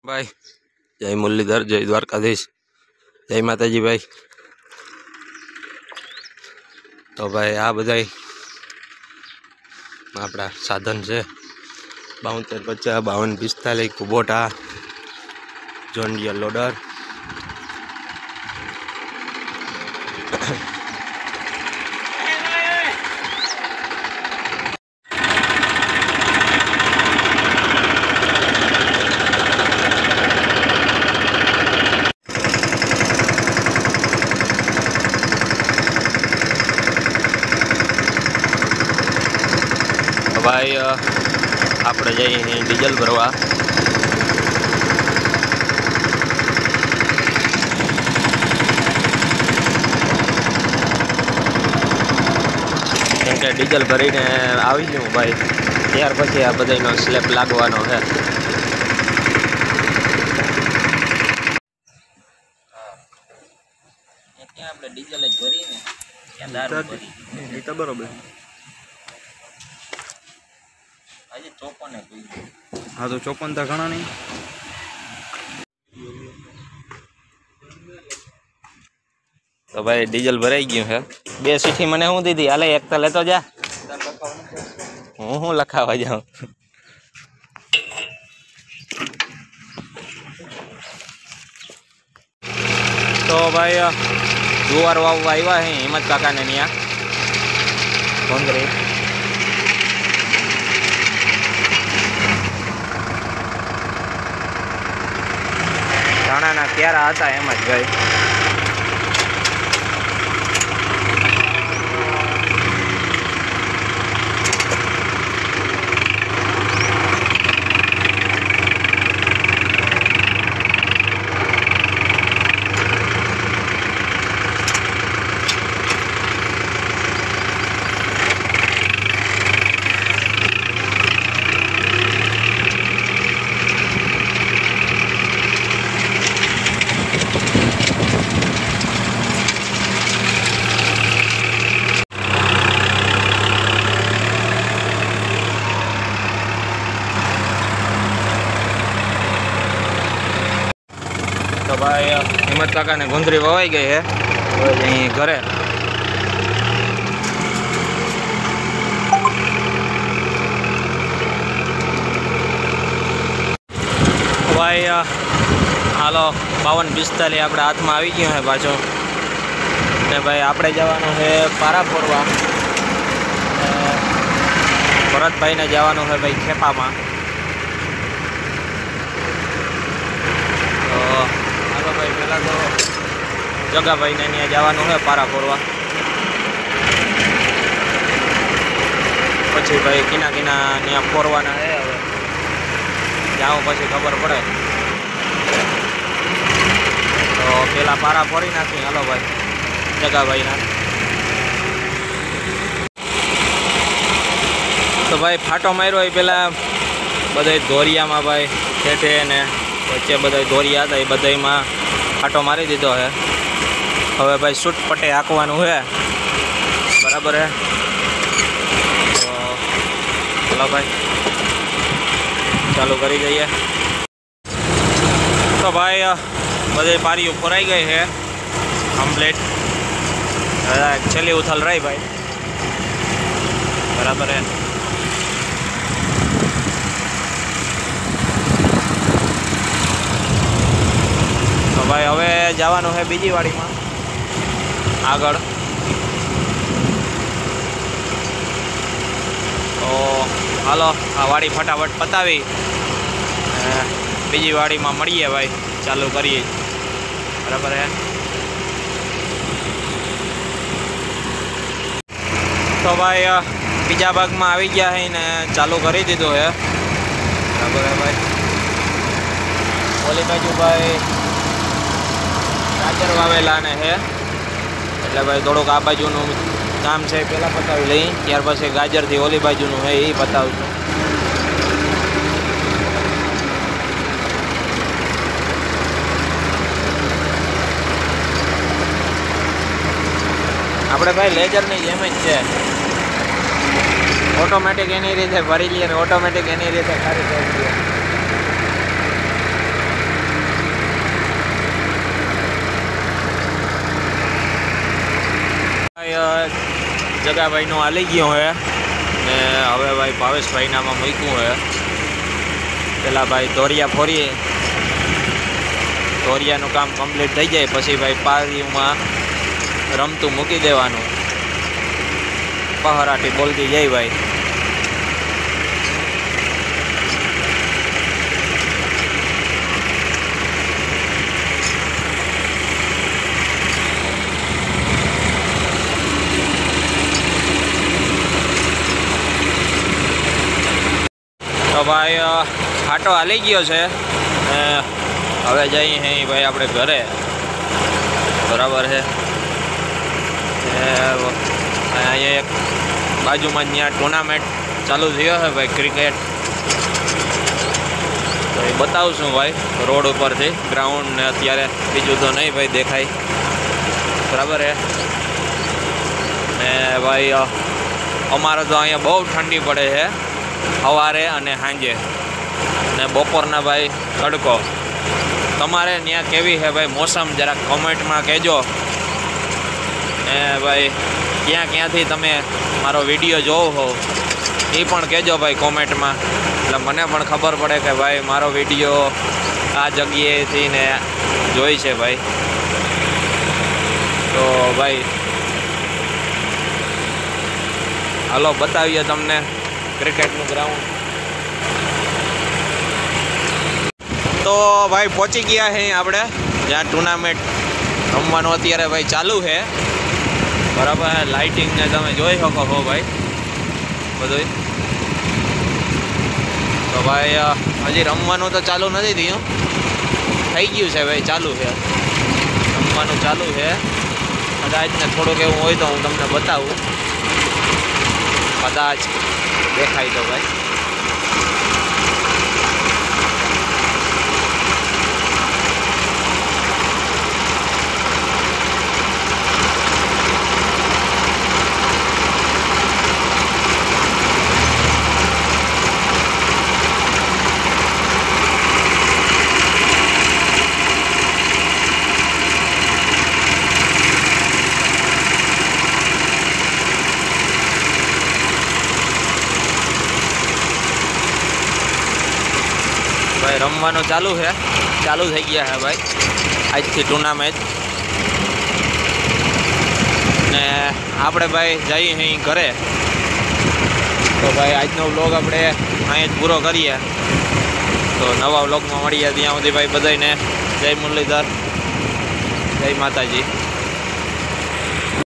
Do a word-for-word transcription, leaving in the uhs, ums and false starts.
भाई जय मुरलीधर, जय द्वारकाधीश, जय माताजी भाई। तो भाई आ बधाई अपना साधन से बावतेर पचास बावन पिस्तालीस कुबोटा जॉन डियर लोडर। भाई આપણે જઈએ ડીઝલ ભરવા। કેમ કે ડીઝલ ભરીને આવી ગયું ભાઈ, ત્યાર પછી આ બધાનો સ્લેબ લાગવાનો છે। ત્યાં આપણે ડીઝલ જ ભરીને ત્યાં દારૂ ભરી એ તો બરોબર। આજે ચોપન हाँ तो चौपन था घना नहीं। तो भाई डीजल भराई गયું है। बे सीठी मने हूँ दीदी हाले एक तो लेतो जा, हूँ हूँ लखावा जाऊँ। तो भाई जुवार वाव आया है हिम्मत काका ने निया कोंदरी। धाणा क्यारा था एम ज भाई। तो भाई हिम्मत काका ने गुंदरी ववाई गई है यहीं घरे। भाई हालो बावन पिस्तालीस अपने हाथ में आई गयो है पाछो ने भाई आपणे जवानुं है पारा फोरवा। भरत भाई ने जवानुं है भाई खेपा में। भाई पहला तो जगा भाई ने नहीं जवानू है पारा फोरवा, पछी भाई किना किना नहीं फोरवाना है। हवे जाऊँ पछी खबर पड़े। तो पहला पारा फोड़ी नाखी हालो भाई जगा भाई ना। तो भाई फाटो मार्यो है पहला बधाई धोरिया में भाई ठेठे ने वच्चे बधाई धोरिया था, बधाई में फाटो मारी दीधो है। हवे भाई सूट पटे हाकवानुं है बराबर है। तो चलो भाई चालू करी दईए। तो भाई बधे पारीओ फोराई गई है कम्प्लीट। छेल्ली उथल रही भाई बराबर है। तो भाई हवे जवानुं है बीजी वाड़ी में आगळ। तो हालो आ वाड़ी फटाफट पतावी बीजी वाड़ी में मळीए भाई, चालू करिए बराबर है। तो भाई बीजा भाग में आई गया है ने चालू करी दीधो है बराबर है भाई। ओली बाजू भाई गाजर वावेला ने है એટલે ભાઈ થોડુંક આ બાજુનું કામ છે પહેલાં પતાવી લઈ, ત્યાર પછી ગાજરથી ઓલી બાજુનું है એ બતાવું છું। આપણે ભાઈ લેજરની જેમ જ છે, ઓટોમેટિક એની રીતે ભરી લઈએ ને ઓટોમેટિક એની રીતે ખાલી કરી દઈએ। જગાભાઈનું હાલી ગયું હે ને હવે ભાઈ ભાવેશભાઈનામાં મૂક્યું હે. પેલા ભાઈ ધોરિયા ફોરીએ, ધોરિયાનું કામ કમ્પ્લીટ થઈ જાય પછી ભાઈ પારીમાં રમતું મૂકી દેવાનું. પહરાટી બોલતી જાય ભાઈ. તો ભાઈ ફાટો હાલી ગયો છે ને હવે જઈએ અહીં ભાઈ આપણે ઘરે. બરાબર છે. અહીંયા એક બાજુમાં ત્યાં ટુર્નામેન્ટ ચાલુ થયો છે ભાઈ ક્રિકેટ. તો એ બતાવું છું ભાઈ રોડ ઉપરથી ગ્રાઉન્ડ ને અત્યારે બીજું તો નહીં ભાઈ દેખાય. બરાબર છે ને ભાઈ અમારે તો અહીંયા બહુ ઠંડી પડે છે સવારે અને સાંજે ને બપોરના ભાઈ તડકો. તમારે ત્યાં કેવી છે ભાઈ મોસમ જરાક કોમેન્ટમાં કહેજો. ને ભાઈ ક્યાં ક્યાંથી તમે મારો વિડીયો જોવો હો એ પણ કહેજો ભાઈ કોમેન્ટમાં, એટલે મને પણ ખબર પડે કે ભાઈ મારો વિડીયો આ જગ્યાએથી ને જોઈ છે ભાઈ. તો ભાઈ હાલો બતાવીએ તમને ક્રિકેટનું ગ્રાઉન્ડ. તો ભાઈ પહોંચી ગયા છે આપણે જ્યાં ટુર્નામેન્ટ રમવાનું અત્યારે ભાઈ ચાલુ છે. બરાબર. લાઇટિંગને તમે જોઈ શકો છો ભાઈ બધું. તો ભાઈ હજી રમવાનું તો ચાલુ નથી થયું, થઈ ગયું છે ભાઈ, ચાલુ છે રમવાનું ચાલુ છે. કદાચ ને થોડુંક એવું હોય તો હું તમને બતાવું, કદાચ દેખાય તો ભાઈ. ભાઈ રમવાનું ચાલુ છે, ચાલુ થઈ ગયા છે ભાઈ આજથી ટુર્નામેન્ટ. ને આપણે ભાઈ જઈએ અહીં ઘરે. તો ભાઈ આજનો વ્લોગ આપણે અહીં જ પૂરો કરીએ. તો નવા વ્લોગમાં મળીએ. ત્યાં સુધી ભાઈ બધાને જય મુરલીધર, જય માતાજી.